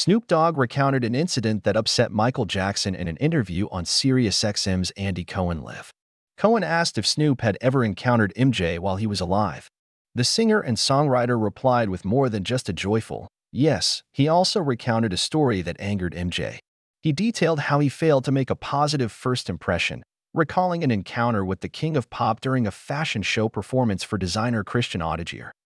Snoop Dogg recounted an incident that upset Michael Jackson in an interview on SiriusXM's Andy Cohen Live. Cohen asked if Snoop had ever encountered MJ while he was alive. The singer and songwriter replied with more than just a joyful yes. He also recounted a story that angered MJ. He detailed how he failed to make a positive first impression, recalling an encounter with the king of pop during a fashion show performance for designer Christian Audigier.